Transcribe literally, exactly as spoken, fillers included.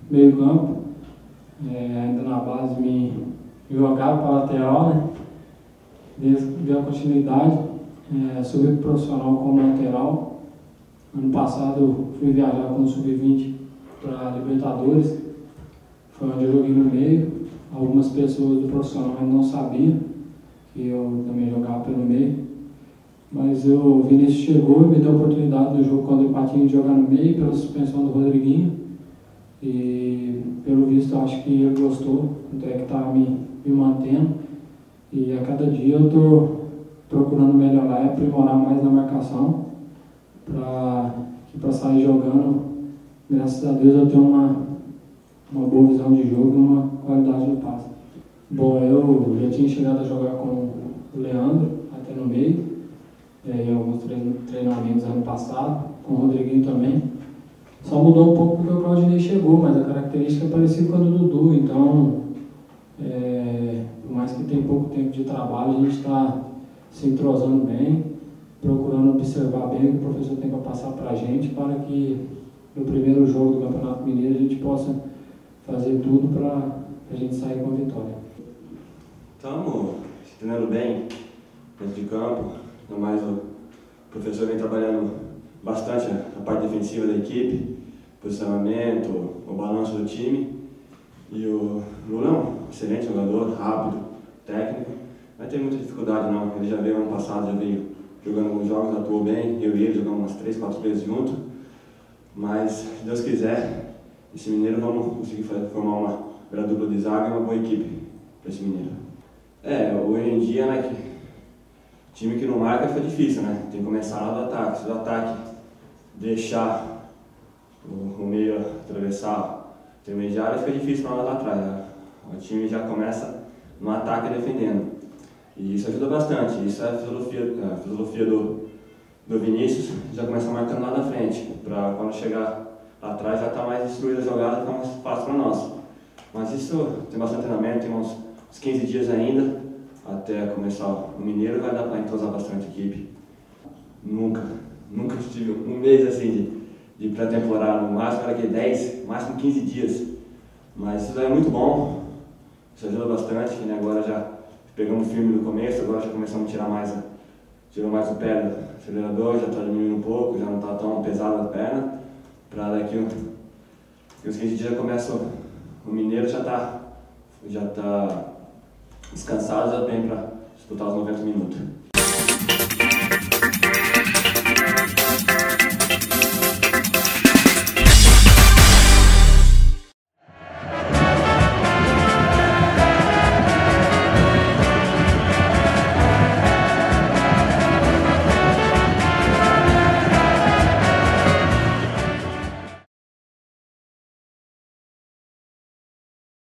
meio campo, é, ainda na base me jogava para lateral, né? Deu a continuidade, é, subi pro profissional como lateral. Ano passado fui viajar com o sub vinte para Libertadores, foi onde eu joguei no meio. Algumas pessoas do profissional ainda não sabiam que eu também jogava pelo meio, mas o Vinícius chegou e me deu a oportunidade no jogo contra o Patinho de jogar no meio pela suspensão do Rodriguinho, e pelo visto eu acho que ele gostou, tanto é que estava me, me mantendo, e a cada dia eu estou procurando melhorar e aprimorar mais na marcação, para que para sair jogando, graças a Deus eu tenho uma, uma boa visão de jogo e uma qualidade no passe. Bom, eu já tinha chegado a jogar com o Leandro, até no meio, em alguns treinamentos ano passado, com o Rodriguinho também. Só mudou um pouco porque o Claudinei chegou, mas a característica é parecida com a do Dudu, então, é, por mais que tenha pouco tempo de trabalho, a gente está se entrosando bem, procurando observar bem o que o professor tem para passar para a gente, para que no primeiro jogo do Campeonato Mineiro a gente possa fazer tudo para a gente sair com a vitória. Estamos treinando bem dentro de campo, ainda mais o professor vem trabalhando bastante a parte defensiva da equipe, posicionamento, o balanço do time. E o Lula é um excelente jogador, rápido, técnico, não vai ter muita dificuldade não. Ele já veio ano passado, já veio jogando alguns jogos, atuou bem, eu e ele jogamos umas três, quatro vezes junto. Mas, se Deus quiser, esse Mineiro vamos conseguir formar uma grande dupla de zaga e uma boa equipe para esse Mineiro. É, hoje em dia, né, que time que não marca fica difícil, né? Tem que começar lá do ataque. Se o ataque deixar o, o meio atravessar o intermediário, fica difícil na hora lá atrás, né? O time já começa no ataque defendendo. E isso ajuda bastante. Isso é a filosofia, a filosofia do, do Vinícius, já começa marcando lá na frente, para quando chegar lá atrás já está mais destruída a jogada, fica mais fácil para nós. Mas isso tem bastante treinamento, tem uns, uns quinze dias ainda, até começar o Mineiro, vai dar para entrosar bastante a equipe. Nunca, nunca tive um mês assim de, de pré-temporada, no máximo era que dez, máximo quinze dias. Mas isso daí é muito bom, isso ajuda bastante, né? Agora já pegamos firme no começo, agora já começamos a tirar mais, tirou mais o pé do acelerador, já está diminuindo um pouco, já não está tão pesado a perna, para daqui uns quinze dias já começa o, o Mineiro, já está já tá descansado, já vem para disputar os noventa minutos.